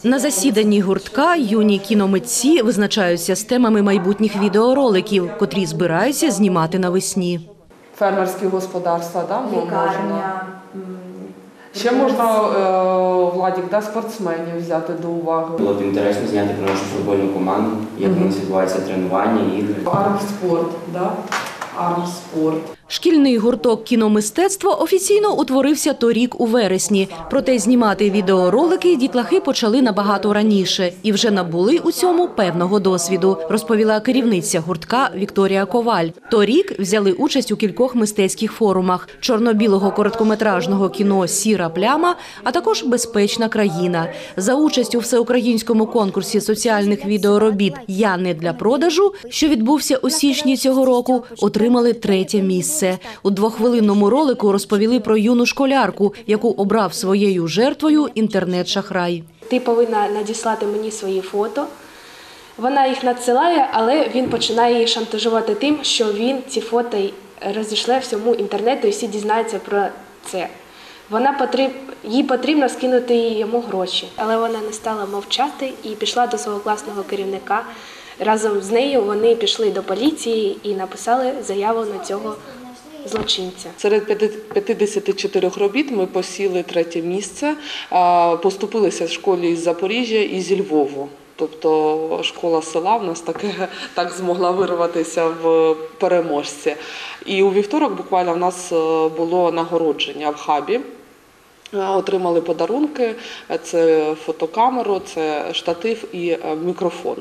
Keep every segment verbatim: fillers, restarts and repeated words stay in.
На засіданні гуртка юні кіномитці визначаються з темами майбутніх відеороликів, котрі збираються знімати навесні. Фермерські господарства, да, лікарня. Ще можна, Владик, да, спортсменів взяти до уваги. Було б інтересно зняти про нашу футбольну команду, як у нас відбуваються тренування, ігри. Армспорт, да? Армспорт. Шкільний гурток кіномистецтва офіційно утворився торік у вересні. Проте знімати відеоролики дітлахи почали набагато раніше і вже набули у цьому певного досвіду, розповіла керівниця гуртка Вікторія Коваль. Торік взяли участь у кількох мистецьких форумах – чорно-білого короткометражного кіно «Сіра пляма», а також «Безпечна країна». За участь у всеукраїнському конкурсі соціальних відеоробіт «Я не для продажу», що відбувся у січні цього року, отримали третє місце. У двохвилинному ролику розповіли про юну школярку, яку обрав своєю жертвою інтернет-шахрай. Ти повинна надіслати мені свої фото. Вона їх надсилає, але він починає її шантажувати тим, що він ці фото розійшле всьому інтернету і всі дізнаються про це. Вона потріб... Їй потрібно скинути йому гроші. Але вона не стала мовчати і пішла до свого класного керівника. Разом з нею вони пішли до поліції і написали заяву на цього злочинця. Серед п'ятдесят чотири робіт ми посіли третє місце, поступилися в школі із Запоріжжя і зі Львову. Тобто школа села в нас таке, так змогла вирватися в переможці. І у вівторок буквально в нас було нагородження в хабі. Отримали подарунки, це фотокамеру, це штатив і мікрофон.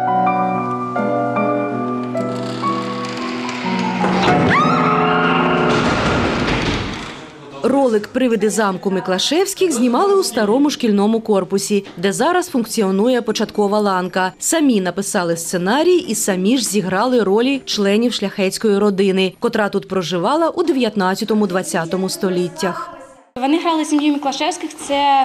Ролик «Привиди замку Миклашевських» знімали у старому шкільному корпусі, де зараз функціонує початкова ланка. Самі написали сценарій і самі ж зіграли ролі членів шляхетської родини, котра тут проживала у дев'ятнадцятому-двадцятому століттях. Вони грали сім'ю Миклашевських, це е,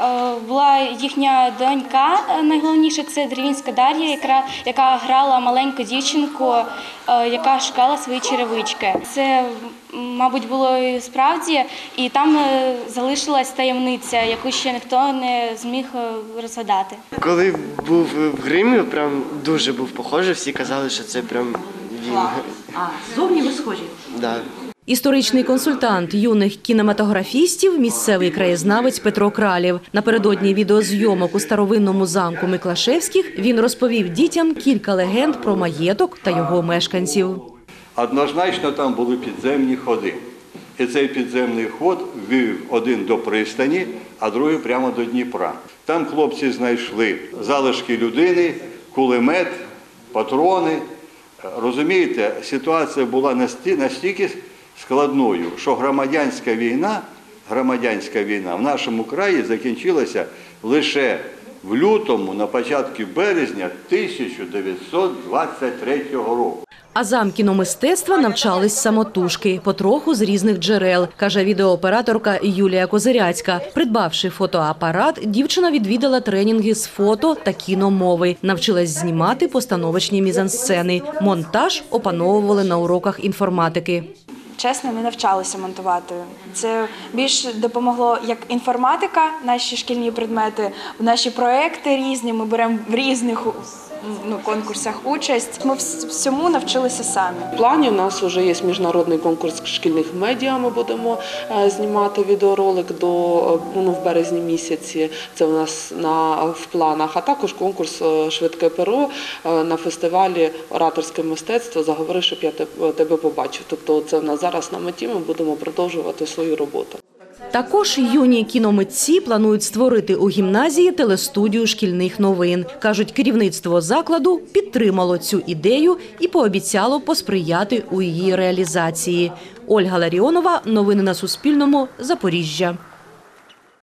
була їхня донька, найголовніше це Деревінська Дар'я, яка, яка грала маленьку дівчинку, е, яка шукала свої черевички. Це, мабуть, було і справді, і там е, залишилась таємниця, яку ще ніхто не зміг розгадати. Коли був в гримі, прям дуже був похожий, всі казали, що це прям він. А, зовні ви схожі? Да. Історичний консультант юних кінематографістів, місцевий краєзнавець Петро Кралєв. Напередодні відеозйомок у старовинному замку Миклашевських він розповів дітям кілька легенд про маєток та його мешканців. Однозначно там були підземні ходи. І цей підземний ход вів один до пристані, а другий прямо до Дніпра. Там хлопці знайшли залишки людини, кулемет, патрони. Розумієте, ситуація була настільки складною, що громадянська війна, громадянська війна в нашому краї закінчилася лише в лютому, на початку березня тисяча дев'ятсот двадцять третього року. Азам кіномистецтва навчались самотужки, потроху з різних джерел, каже відеооператорка Юлія Козиряцька. Придбавши фотоапарат, дівчина відвідала тренінги з фото та кіномови, навчилась знімати постановочні мізансцени. Монтаж опановували на уроках інформатики. Чесно, ми навчалися монтувати. Це більш допомогло як інформатика, наші шкільні предмети, наші проекти різні, ми беремо в різних ну, конкурсах участь. Ми всьому навчилися самі. В плані у нас вже є міжнародний конкурс шкільних медіа, ми будемо знімати відеоролик до, ну, в березні місяці, це у нас на, в планах, а також конкурс «Швидке перо» на фестивалі «Ораторське мистецтво. Заговори, щоб я тебе побачив». Тобто це в нас зараз на меті, ми будемо продовжувати свою роботу. Також юні кіномитці планують створити у гімназії телестудію шкільних новин. Кажуть, керівництво закладу підтримало цю ідею і пообіцяло посприяти у її реалізації. Ольга Ларіонова, новини на Суспільному, Запоріжжя.